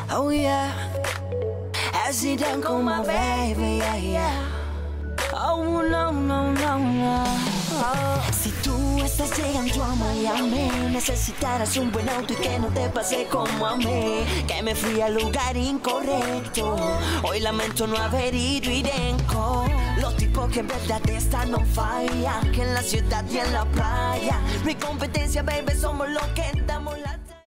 Oh yeah, I sit down con my baby, yeah, yeah. Oh no, no, no, no. Oh. Si tú estás llegando a Miami, necesitarás un buen auto y que no te pase como a mí, que me fui al lugar incorrecto. Hoy lamento no haber ido irenco. Los tipos que en verdad están no falla, que en la ciudad y en la playa. No hay competencia, baby, somos los que damos la